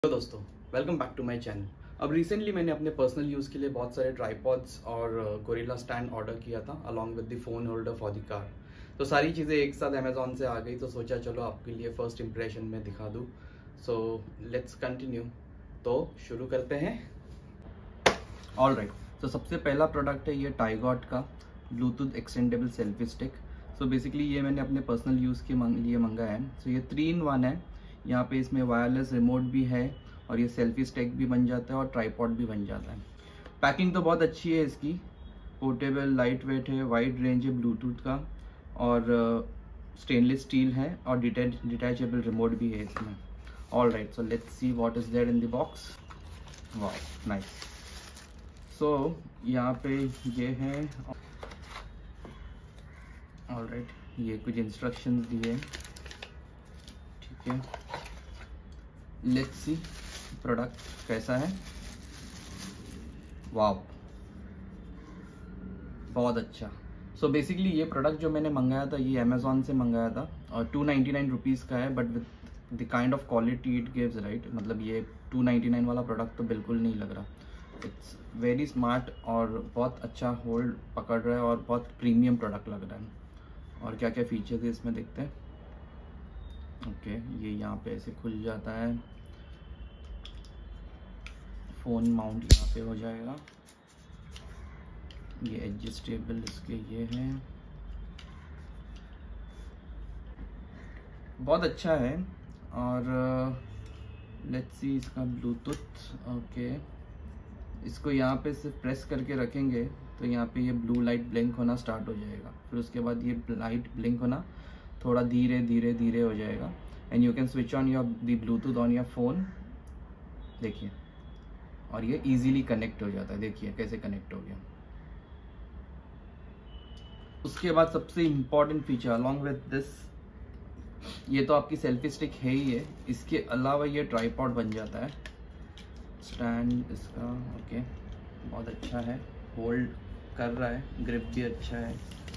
Hello दोस्तों, welcome back to my channel. अब recently मैंने अपने पर्सनल यूज़ के लिए बहुत सारे ट्राइपॉड्स और गोरिल्ला स्टैंड ऑर्डर किया था along with the phone holder for the car. तो सारी चीज़ें एक साथ अमेज़ॉन से आ गई, तो सोचा चलो आपके लिए फ़र्स्ट इम्प्रेशन में दिखा दूँ। So let's continue. तो शुरू करते हैं। ऑल राइट, तो सबसे पहला प्रोडक्ट है ये टाइगॉट का bluetooth extendable selfie stick. So basically ये मैंने अपने पर्सनल यूज़ के लिए मंगाया है। सो ये 3-in-1 है। यहाँ पे इसमें वायरलेस रिमोट भी है और ये सेल्फी स्टिक भी बन जाता है और ट्राइपॉड भी बन जाता है। पैकिंग तो बहुत अच्छी है इसकी, पोर्टेबल, लाइट वेट है, वाइड रेंज है ब्लूटूथ का और स्टेनलेस स्टील है और डिटैचेबल रिमोट भी है इसमें। All right, so let's see what is there in the box. वाह, नाइस। सो यहाँ पे ये है। ऑल राइट, ये कुछ इंस्ट्रक्शंस दिए, ठीक है। लेट्स सी प्रोडक्ट कैसा है। वाव, बहुत अच्छा। सो बेसिकली ये प्रोडक्ट जो मैंने मंगाया था ये अमेज़ॉन से मंगाया था और 299 रुपीज़ का है, but with the kind of quality it gives, right. मतलब ये 299 वाला प्रोडक्ट तो बिल्कुल नहीं लग रहा। इट्स वेरी स्मार्ट और बहुत अच्छा होल्ड पकड़ रहा है और बहुत प्रीमियम प्रोडक्ट लग रहा है। और क्या क्या फीचर्स है इसमें देखते हैं। ओके, ये यहाँ पे ऐसे खुल जाता है, फ़ोन माउंट यहाँ पे हो जाएगा। ये एडजस्टेबल इसके ये हैं, बहुत अच्छा है। और लेट्स सी इसका ब्लूटूथ। ओके, इसको यहाँ पे सिर्फ प्रेस करके रखेंगे तो यहाँ पे ये ब्लू लाइट ब्लिंक होना स्टार्ट हो जाएगा। फिर उसके बाद ये लाइट ब्लिंक होना थोड़ा धीरे धीरे धीरे हो जाएगा and you can switch on your the bluetooth on your phone. देखिए, और ये इजीली कनेक्ट हो जाता है। देखिए कैसे कनेक्ट हो गया। उसके बाद सबसे important feature along with this, ये तो आपकी सेल्फी स्टिक है ही है, इसके अलावा ये ट्राइपॉड बन जाता है। स्टैंड इसका ओके, बहुत अच्छा है, होल्ड कर रहा है, ग्रिप भी अच्छा है।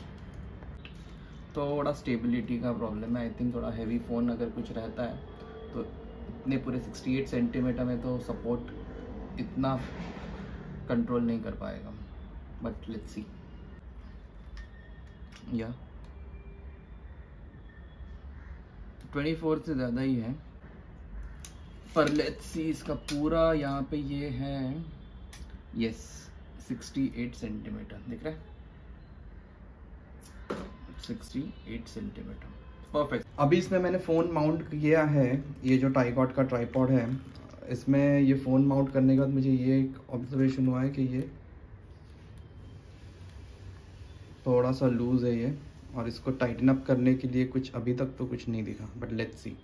थोड़ा स्टेबिलिटी का प्रॉब्लम है, आई थिंक थोड़ा हैवी फ़ोन अगर कुछ रहता है तो इतने पूरे 68 सेंटीमीटर में तो सपोर्ट इतना कंट्रोल नहीं कर पाएगा, बट लेट्स सी। या 24 से ज़्यादा ही है, पर लेट्स सी इसका पूरा यहाँ पे ये है, यस 68 सेंटीमीटर दिख रहा है, 68 सेंटीमीटर, परफेक्ट। अभी इसमें मैंने फ़ोन माउंट किया है, ये जो टाइगॉट का ट्राइपॉड है, इसमें ये फ़ोन माउंट करने के बाद मुझे ये एक ऑब्जर्वेशन हुआ है कि ये थोड़ा सा लूज़ है ये, और इसको टाइटन अप करने के लिए कुछ अभी तक तो कुछ नहीं दिखा, but let's see.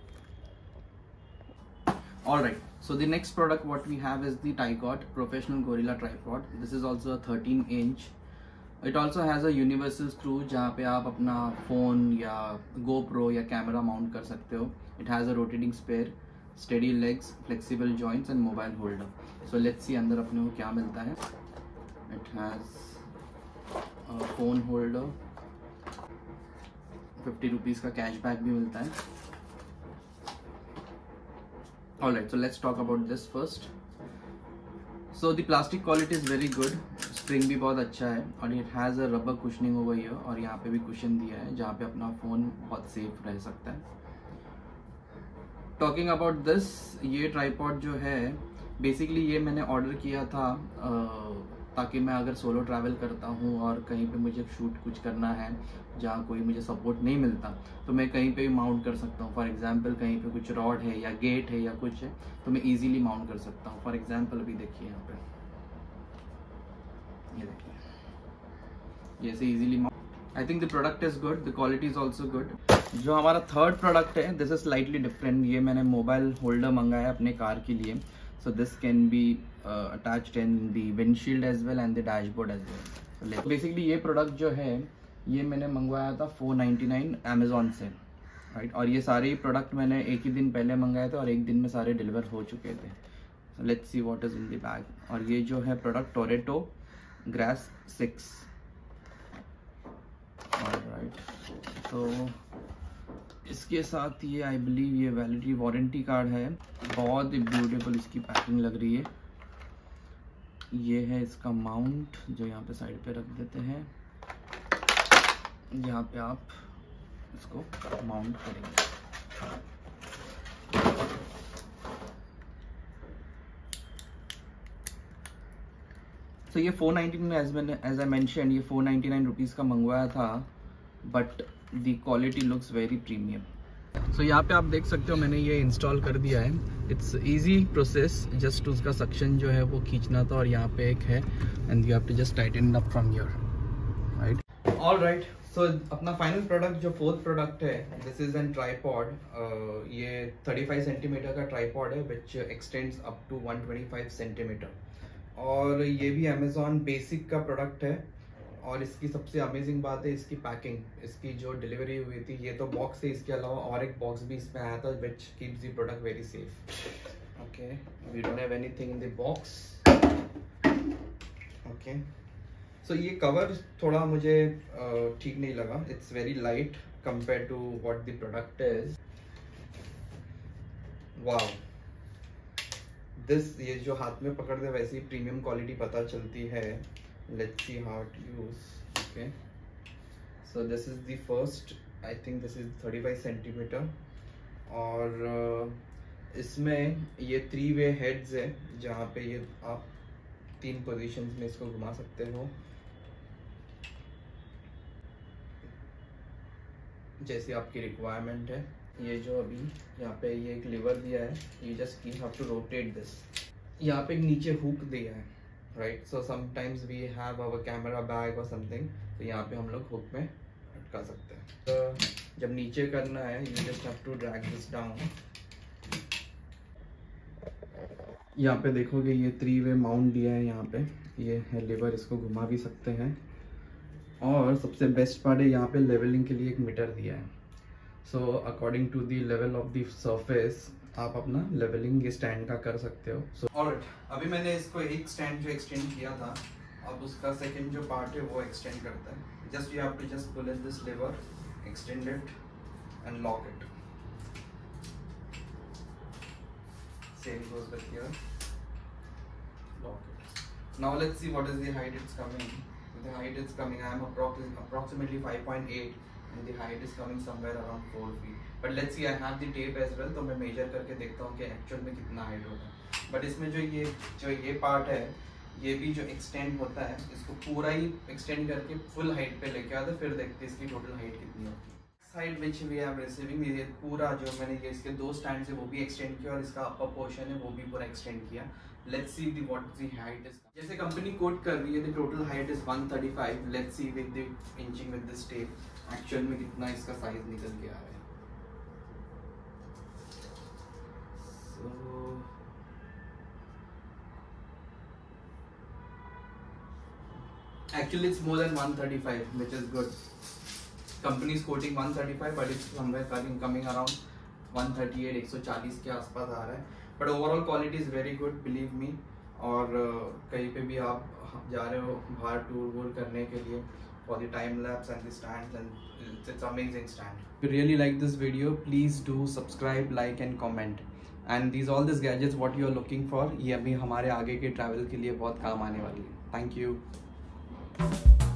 Alright, so the next product what we have is the Tygot Professional Gorilla Tripod. This is also a 13-inch. It also has a universal screw जहाँ पे आप अपना फ़ोन या GoPro या कैमरा माउंट कर सकते हो. It has a rotating spare, steady legs, flexible joints and mobile holder. So let's see अंदर अपने को क्या मिलता है. It has a phone holder, 50 rupees का कैशबैक भी मिलता है. Alright, so let's talk about this first. So the plastic quality is very good. Spring भी बहुत अच्छा है और it has a rubber cushioning over here और यहाँ पे भी cushion दिया है जहाँ पे अपना फ़ोन बहुत सेफ रह सकता है. Talking about this, ये tripod जो है basically ये मैंने ऑर्डर किया था ताकि मैं अगर सोलो ट्रैवल करता हूँ और कहीं पे मुझे शूट कुछ करना है जहाँ कोई मुझे सपोर्ट नहीं मिलता तो मैं कहीं पे भी माउंट कर सकता हूँ. फॉर एग्जांपल कहीं पे कुछ रॉड है या गेट है या कुछ है तो मैं इजीली माउंट कर सकता हूँ. फॉर एग्जांपल अभी देखिए यहाँ पे, ये देखिए, ये से easily mount. I think the product is good, the quality is also good. जो हमारा थर्ड प्रोडक्ट है, दिस इज स्लाइटली डिफरेंट. ये मैंने मोबाइल होल्डर मंगाया अपने कार के लिए. So this can be attached in the windshield as well and the dashboard as well. So basically ये प्रोडक्ट जो है ये मैंने मंगवाया था 499 अमेज़ॉन से, राइट. और ये सारे ही प्रोडक्ट मैंने एक ही दिन पहले मंगाए थे और एक दिन में सारे डिलीवर हो चुके थे. So let's see what is in the bag. और ये जो है प्रोडक्ट टोरेटो ग्रास 6. Alright, तो इसके साथ ये आई बिलीव ये वैलिडिटी वारंटी कार्ड है। बहुत ही ब्यूटीफुल इसकी पैकिंग लग रही है। ये है इसका माउंट जो यहाँ पे साइड पे रख देते हैं। यहाँ पे आप इसको माउंट करेंगे। तो ये 499 एज आई मेंशन, ये 499 रुपीज़ का मंगवाया था, but the quality looks very premium. So यहाँ पे आप देख सकते हो मैंने ये इंस्टॉल कर दिया है। इट्स इजी प्रोसेस, जस्ट उसका सक्शन जो है वो खींचना था और यहाँ पे एक है and you have to just tighten it up from here, right. Alright, so अपना फाइनल प्रोडक्ट जो फोर्थ प्रोडक्ट है, दिस इज एन ट्राईपॉड। ये 35 सेंटीमीटर का ट्राईपॉड है which extends up to 125 centimetre. और ये भी अमेजॉन बेसिक का प्रोडक्ट है। और इसकी सबसे अमेजिंग बात है इसकी पैकिंग, इसकी जो डिलीवरी हुई थी, ये तो बॉक्स है, इसके अलावा और एक बॉक्स भी इसमें आया था which keeps the product very safe. Okay, we don't have anything in the box. Okay, so ये कवर थोड़ा मुझे ठीक नहीं लगा। It's very light compare to what the product is. Wow, this ये जो हाथ में पकड़ते वैसे ही प्रीमियम क्वालिटी पता चलती है। Let's see how to use. Okay, so this is the first, I think this is 35 centimetre. और इसमें ये 3-way हेड्स है जहाँ पे ये आप 3 पोजीशंस में इसको घुमा सकते हो जैसी आपकी रिक्वायरमेंट है। ये जो अभी यहाँ पे ये एक लीवर दिया है, you just have to rotate this। यहाँ पे एक नीचे हुक दिया है, right. So sometimes we have our camera bag और समथिंग, तो यहाँ पे हम लोग हुक में अटका सकते हैं। तो जब नीचे करना है you just have to drag this down. यहाँ पे देखोगे ये 3-way माउंट दिया है, यहाँ पे ये है लीवर, इसको घुमा भी सकते हैं। और सबसे बेस्ट पार्ट है यहाँ पे लेवलिंग के लिए एक मीटर दिया है। So according to the level of the surface आप अपना लेवलिंग स्टैंड का कर सकते हो। सो ऑलराइट, अभी मैंने इसको एक स्टैंड जो एक्सटेंड किया था, अब उसका सेकंड जो पार्ट है वो एक्सटेंड करता है। Just you have to just pull in this lever, extend it and lock it. Same goes with here, lock it. Now let's see what is the height it's coming. The height is coming, I am approximately 5.8 and the height is coming somewhere around 4 feet। But let's see, I have the tape as well, तो मैं major करके देखता हूँ कि actual में कितना height होगा। But इसमें जो ये पार्ट है, ये भी जो एक्सटेंड होता है, इसको पूरा ही एक्सटेंड करके फुल हाइट पे लेके आते, फिर देखते हैं इसकी टोटल हाइट कितनी होती है। Height which we have receiving, ये पूरा जो मैंने ये इसके 2 स्टैंड से वो भी एक्सटेंड किया और इसका अपर पोर्शन है वो भी पूरा एक्सटेंड किया। Let's see the what the height is. जैसे कंपनी कोट कर रही है the total height is 135। Let's see with the inching with this tape actual में कितना इसका साइज निकल के आ रहा है। Actually, it's more than 135, which is good. Company is quoting 135, but it's somewhere coming around 138, 140 के आसपास आ रहा है। But overall quality is very good, believe me। और कहीं पे भी आप जा रहे हो बाहर टूर करने के लिए, for the time lapse and the stands, and it's amazing stand। If you really like this video, please do subscribe, like and comment। And all these gadgets what you are looking for, ये अभी हमारे आगे के travel के लिए बहुत काम आने वाली है। Thank you।